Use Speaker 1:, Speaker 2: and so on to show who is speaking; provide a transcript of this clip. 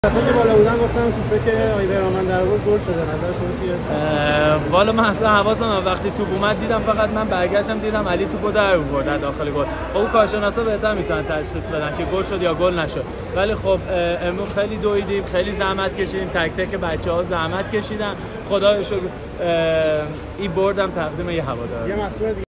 Speaker 1: وقتی که بالا بودن گفتم توپه که آیبرمن در آورد گل شده. نظر شما چیه؟
Speaker 2: والا من اصلا حواسم وقتی توپ اومد دیدم، فقط من برگشتم دیدم علی توپو در آورد در داخل گل. خب کارشناسا بهتر میتونن تشخیص بدن که گل شد یا گل نشد. ولی خب امروز خیلی دویدیم، خیلی زحمت کشیدیم، تک تک بچه‌ها زحمت کشیدن. خدا رو شکر این بردم تقدیم یه هوادار.
Speaker 1: یه مسئول